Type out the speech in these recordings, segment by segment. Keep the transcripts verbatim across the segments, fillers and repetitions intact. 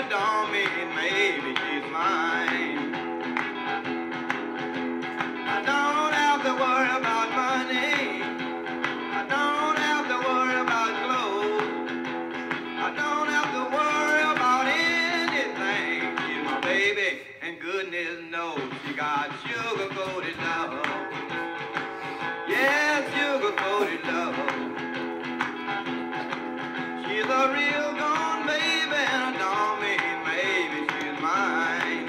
it don't mean maybe she's mine. I don't have to worry about money. I don't have to worry about clothes. I don't have to worry about anything. She's my baby, and goodness knows she got sugar-coated love. Yeah, sugar-coated love. She's a real gone baby, and I don't mean maybe she's mine.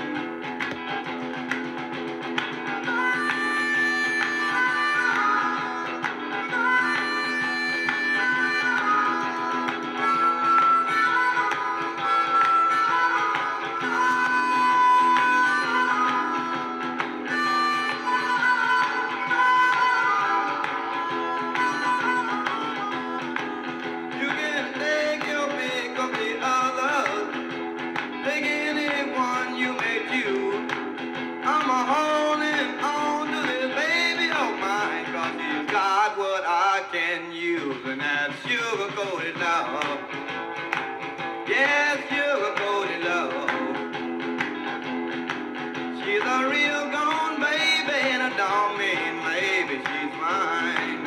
You can take your pick of the others, take anyone you may choose. I'm a holding on to this baby of mine, 'cause she's got what I can use, and that's sugar-coated love. Yeah, sugar-coated love. She's a real gone baby, and I don't mean maybe she's mine.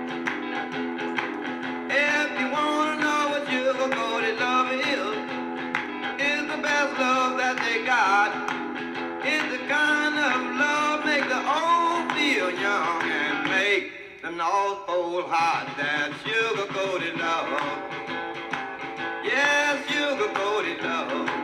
If you wanna know what sugar-coated love is, it's the best love that they got. It's the kind of love make the old feel young and make the North Pole hot. That's sugar-coated love. Yeah, sugar-coated love.